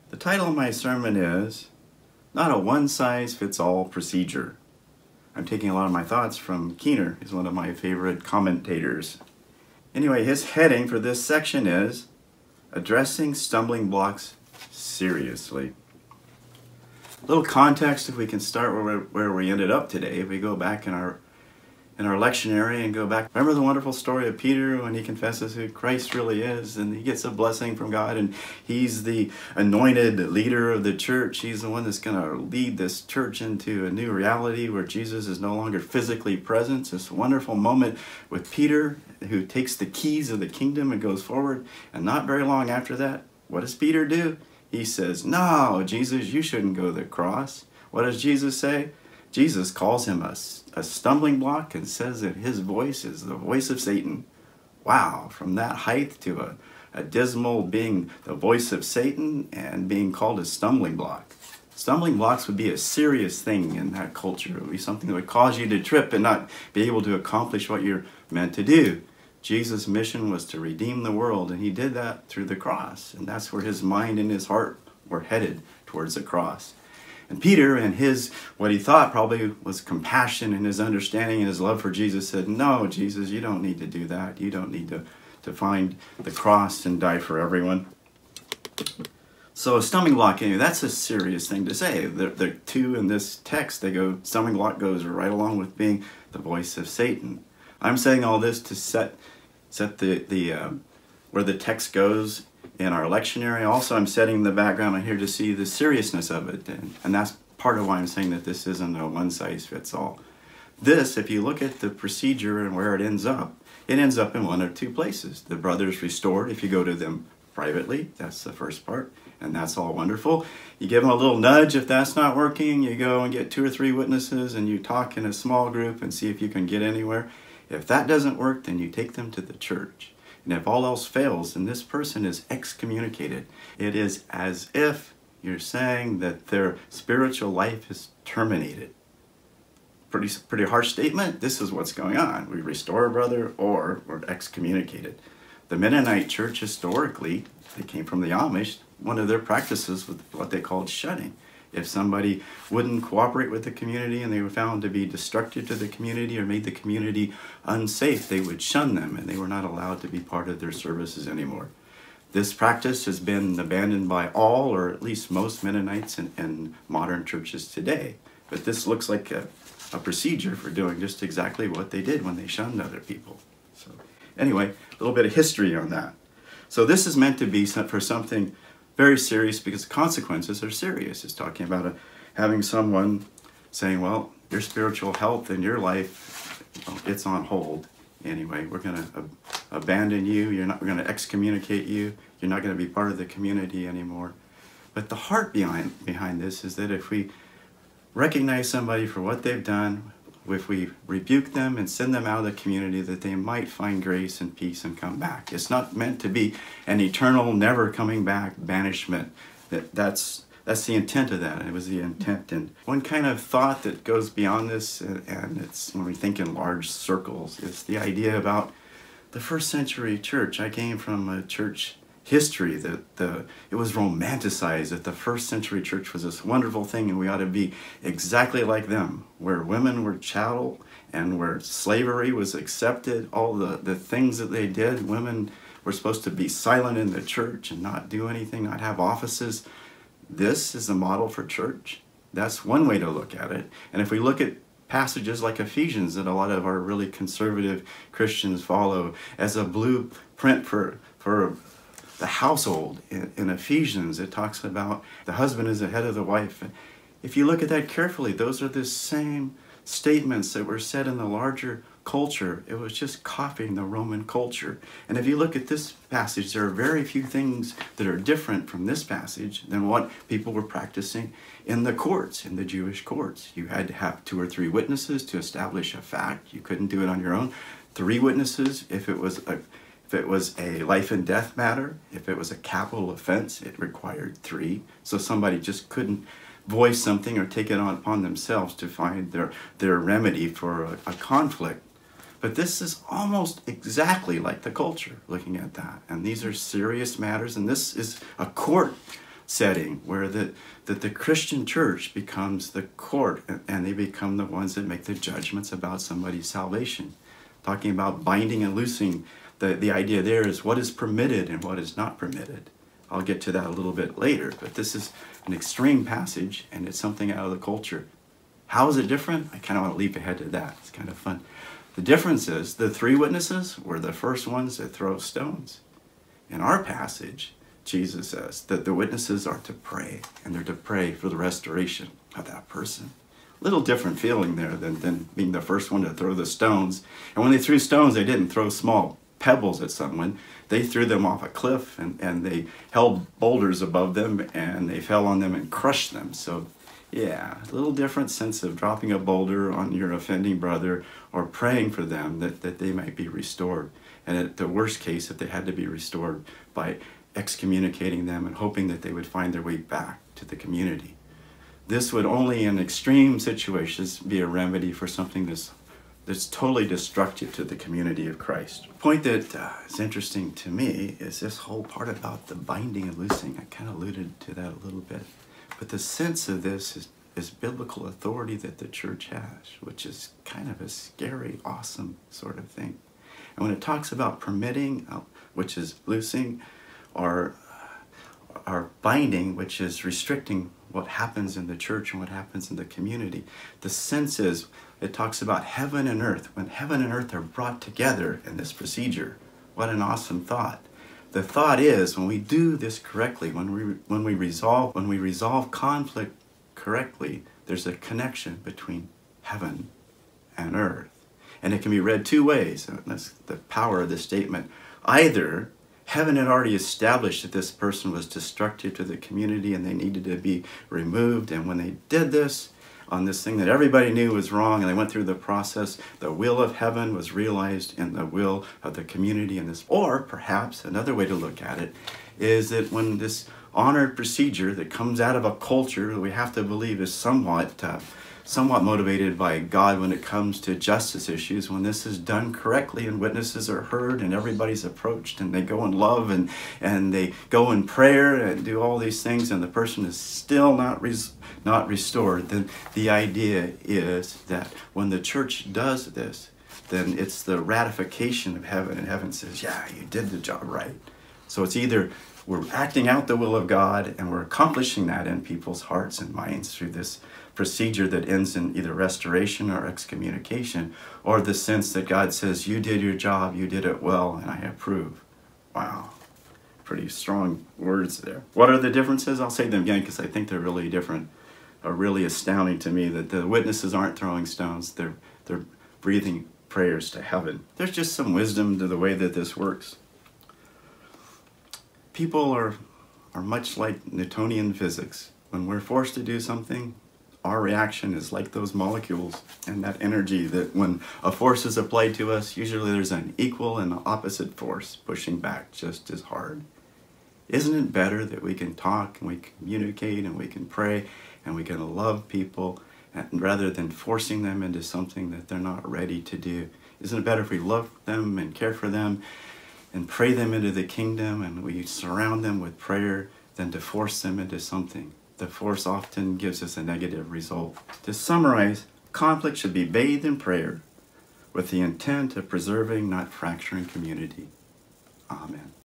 The title of my sermon is Not a One-Size-Fits-All Procedure. I'm taking a lot of my thoughts from Keener. He's one of my favorite commentators. Anyway, his heading for this section is Addressing Stumbling Blocks Seriously. A little context, if we can start where we ended up today. If we go back in our lectionary and go back. Remember the wonderful story of Peter when he confesses who Christ really is, and he gets a blessing from God, and he's the anointed leader of the church. He's the one that's going to lead this church into a new reality where Jesus is no longer physically present. This wonderful moment with Peter, who takes the keys of the kingdom and goes forward. And not very long after that, what does Peter do? He says, "No, Jesus, you shouldn't go to the cross." What does Jesus say? Jesus calls him a stumbling block and says that his voice is the voice of Satan. Wow, from that height to a dismal being the voice of Satan and being called a stumbling block. Stumbling blocks would be a serious thing in that culture. It would be something that would cause you to trip and not be able to accomplish what you're meant to do. Jesus' mission was to redeem the world, and he did that through the cross. And that's where his mind and his heart were headed, towards the cross. And Peter, and what he thought probably was compassion and his understanding and his love for Jesus, said, "No, Jesus, you don't need to do that. You don't need to find the cross and die for everyone." So a stumbling block, that's a serious thing to say. The two in this text, stumbling block goes right along with being the voice of Satan. I'm saying all this to set where the text goes in our lectionary. Also, I'm setting the background on here to see the seriousness of it. And that's part of why I'm saying that this isn't a one-size-fits-all. This, if you look at the procedure and where it ends up in one of two places. The brothers restored, if you go to them privately, that's the first part, and that's all wonderful. You give them a little nudge if that's not working. You go and get 2 or 3 witnesses and you talk in a small group and see if you can get anywhere. If that doesn't work, then you take them to the church. And if all else fails, then this person is excommunicated. It is as if you're saying that their spiritual life is terminated. Pretty harsh statement. This is what's going on. We restore a brother or we're excommunicated. The Mennonite church historically, they came from the Amish, one of their practices was what they called shunning. If somebody wouldn't cooperate with the community and they were found to be destructive to the community or made the community unsafe, they would shun them and they were not allowed to be part of their services anymore. This practice has been abandoned by all, or at least most, Mennonites in modern churches today. But this looks like a procedure for doing just exactly what they did when they shunned other people. So anyway, a little bit of history on that. So this is meant to be for something very serious because the consequences are serious. It's talking about having someone saying, well, your spiritual health and your life, it's on hold. Anyway, we're going to abandon you. We're going to excommunicate you. You're not going to be part of the community anymore. But the heart behind this is that if we recognize somebody for what they've done, if we rebuke them and send them out of the community, that they might find grace and peace and come back. It's not meant to be an eternal, never coming back banishment. That's the intent of that. It was the intent. And one kind of thought that goes beyond this, and it's when we think in large circles, is the idea about the first century church. I came from a church history that it was romanticized that the first century church was this wonderful thing and we ought to be exactly like them, where women were chattel and where slavery was accepted, all the things that they did. Women were supposed to be silent in the church and not do anything, not have offices. This is a model for church. That's one way to look at it. And if we look at passages like Ephesians that a lot of our really conservative Christians follow as a blueprint for the household, in Ephesians, it talks about the husband is the head of the wife. If you look at that carefully, those are the same statements that were said in the larger culture. It was just copying the Roman culture. And if you look at this passage, there are very few things that are different from this passage than what people were practicing in the courts, in the Jewish courts. You had to have 2 or 3 witnesses to establish a fact. You couldn't do it on your own. 3 witnesses if it was a life and death matter. If it was a capital offense, it required 3. So somebody just couldn't voice something or take it upon themselves to find their remedy for a conflict. But this is almost exactly like the culture, looking at that. And these are serious matters, and this is a court setting where that the Christian church becomes the court, and they become the ones that make the judgments about somebody's salvation. Talking about binding and loosing, the idea there is what is permitted and what is not permitted. I'll get to that a little bit later, but this is an extreme passage, and it's something out of the culture. How is it different? I kind of want to leap ahead to that. It's kind of fun. The difference is the 3 witnesses were the first ones that throw stones. In our passage, Jesus says that the witnesses are to pray, and they're to pray for the restoration of that person. Little different feeling there than being the first one to throw the stones. And when they threw stones, they didn't throw small pebbles at someone. They threw them off a cliff, and they held boulders above them, and they fell on them and crushed them. So yeah, a little different sense of dropping a boulder on your offending brother or praying for them that they might be restored. And at the worst case, if they had to be restored, by excommunicating them and hoping that they would find their way back to the community. This would only in extreme situations be a remedy for something that's totally destructive to the community of Christ. The point that is interesting to me is this whole part about the binding and loosing. I kind of alluded to that a little bit. But the sense of this is biblical authority that the church has, which is kind of a scary, awesome sort of thing. And when it talks about permitting, which is loosing, or binding, which is restricting what happens in the church and what happens in the community, the sense is it talks about heaven and earth. When heaven and earth are brought together in this procedure, what an awesome thought. The thought is, when we do this correctly, when we resolve conflict correctly, there's a connection between heaven and earth. And it can be read 2 ways. And that's the power of this statement. Either heaven had already established that this person was destructive to the community and they needed to be removed, and when they did this on this thing that everybody knew was wrong, and they went through the process, the will of heaven was realized in the will of the community in this. Or perhaps another way to look at it is that when this honored procedure that comes out of a culture that we have to believe is somewhat motivated by God when it comes to justice issues, when this is done correctly and witnesses are heard and everybody's approached and they go in love and they go in prayer and do all these things, and the person is still not restored, then the idea is that when the church does this, then it's the ratification of heaven, and heaven says, yeah, you did the job right. So it's either we're acting out the will of God and we're accomplishing that in people's hearts and minds through this procedure that ends in either restoration or excommunication, or the sense that God says, you did your job, you did it well, and I approve. Wow, pretty strong words there. What are the differences? I'll say them again because I think they're really different, are really astounding to me, that the witnesses aren't throwing stones, they're breathing prayers to heaven. There's just some wisdom to the way that this works. People are much like Newtonian physics. When we're forced to do something, our reaction is like those molecules and that energy, that when a force is applied to us, usually there's an equal and opposite force pushing back just as hard. Isn't it better that we can talk and we can communicate and we can pray and we can love people, and rather than forcing them into something that they're not ready to do? Isn't it better if we love them and care for them and pray them into the kingdom and we surround them with prayer than to force them into something? The force often gives us a negative result. To summarize, conflict should be bathed in prayer with the intent of preserving, not fracturing community. Amen.